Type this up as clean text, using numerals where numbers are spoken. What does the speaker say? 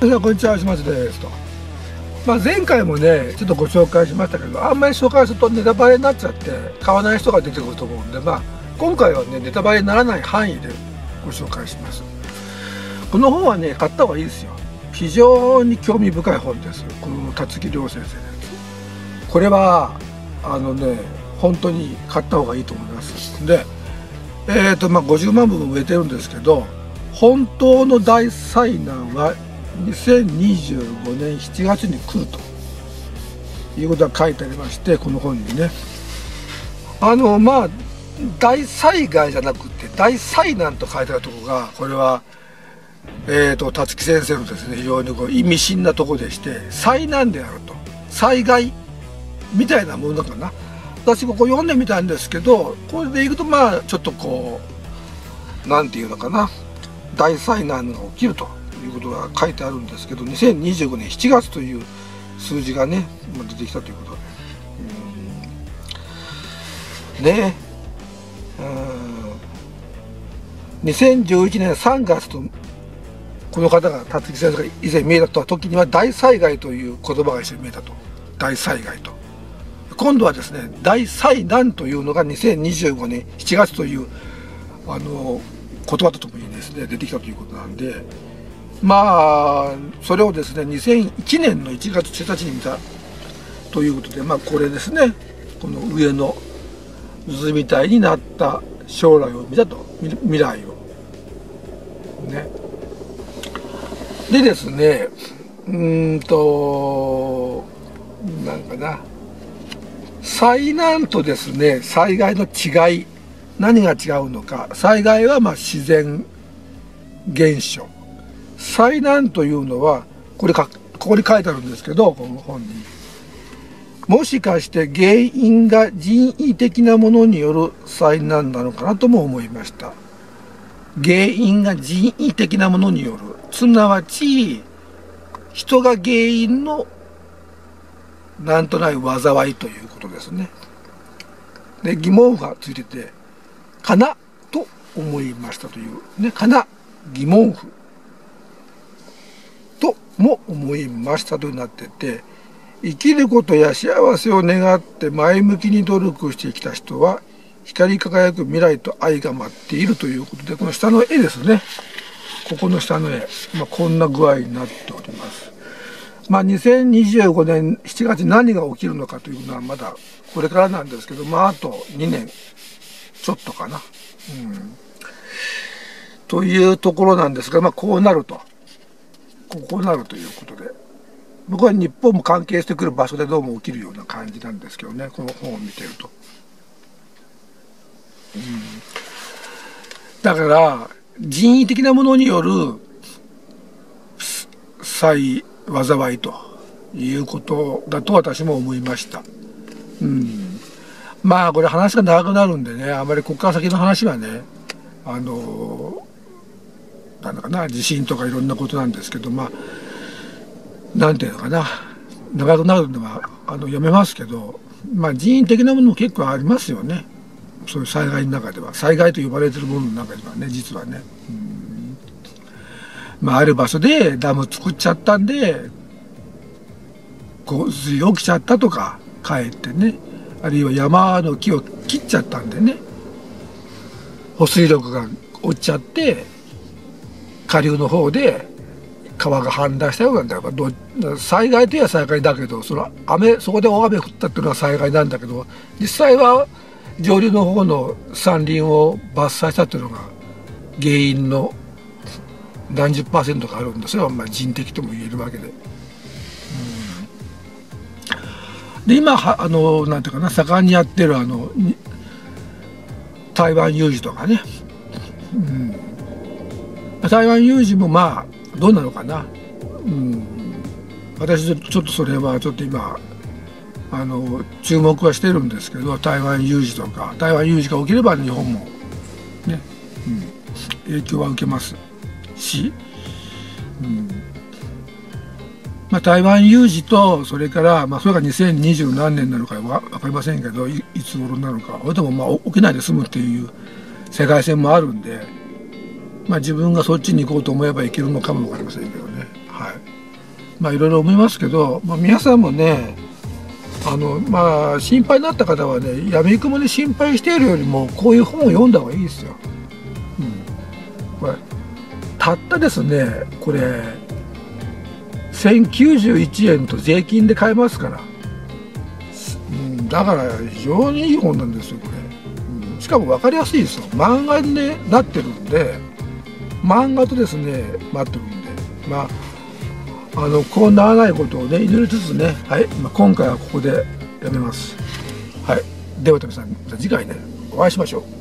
こんにちは、石松ですと。前回もねちょっとご紹介しましたけど、あんまり紹介するとネタバレになっちゃって買わない人が出てくると思うんで、今回はねネタバレにならない範囲でご紹介します。この本はね買った方がいいですよ。非常に興味深い本です。この辰木亮先生のやつ。これは本当に買った方がいいと思います。で50万部も売れてるんですけど、本当の大災難は2025年7月に来るということが書いてありまして、この本にね大災害じゃなくて大災難と書いてあるところが、これは辰木先生のですね非常に意味深なところでして、災難であると、災害みたいなものかな。私ここ読んでみたんですけど、これでいくとちょっとなんていうのかな、大災難が起きるということが書いてあるんですけど、2025年7月という数字がね出てきたということでね、2011年3月とこの方が辰木先生が以前見えた時には大災害という言葉が一緒に見えたと。大災害と、今度はですね大災難というのが2025年7月という言葉とともにですね出てきたということなんで、それをですね2001年の1月1日に見たということで、これですね、この上の図みたいになった将来を見たと、未来をね。でですねなんかな、災難とですね災害の違い、何が違うのか。災害は自然現象、災難というのはここに書いてあるんですけど、この本にもしかして原因が人為的なものによる災難なのかなとも思いました。原因が人為的なものによる、すなわち人が原因のなんとない災いということですね。で疑問符がついててかなと思いましたというね、かな疑問符とも思いましたとなってて、生きることや幸せを願って前向きに努力してきた人は光り輝く未来と愛が待っているということで、この下の絵ですね、ここの下の絵、こんな具合になっております。2025年7月に何が起きるのかというのはまだこれからなんですけど、あと2年ちょっとかな、というところなんですが、こうなるということで、僕は日本も関係してくる場所でどうも起きるような感じなんですけどね、この本を見てると。だから人為的なものによる災いということだと私も思いました。これ話が長くなるんでね、あまりここから先の話はねなんだかな、地震とかいろんなことなんですけど、なんていうのかな、長くなるのはやめますけど、人為的なものも結構ありますよね。そういう災害の中では、災害と呼ばれてるものの中ではね、実はね、ある場所でダム作っちゃったんで洪水起きちゃったとか、かえってね、あるいは山の木を切っちゃったんでね、保水力が落ちちゃって下流の方で川が氾濫したようなんだよ。災害といえば災害だけど、そこで大雨降ったっていうのは災害なんだけど、実際は上流の方の山林を伐採したっていうのが原因の何十%かあるんですよ。人的とも言えるわけで。で今なんていうかな、盛んにやってる台湾有事とかね、台湾有事もどうなのかな、私ちょっとそれはちょっと今注目はしてるんですけど、台湾有事とか、台湾有事が起きれば日本もね、影響は受けますし、台湾有事と、それからそれが2020何年なのか分かりませんけど、いつ頃なのか、それとも起きないで済むっていう世界線もあるんで、自分がそっちに行こうと思えばいけるのかも分かりませんけどね。はい。 まあいろいろ思いますけど、まあ、皆さんもねまあ心配になった方はね、やみくもに心配しているよりもこういう本を読んだ方がいいですよ。これたったですね、これ1091円と税金で買えますから、だから非常にいい本なんですよこれ、しかも分かりやすいですよ。漫画に、ね、なってるんで、漫画とですね待ってるんで、まあこうならないことをね祈りつつね、はい、今回はここでやめます。はい、では皆さん、次回ねお会いしましょう。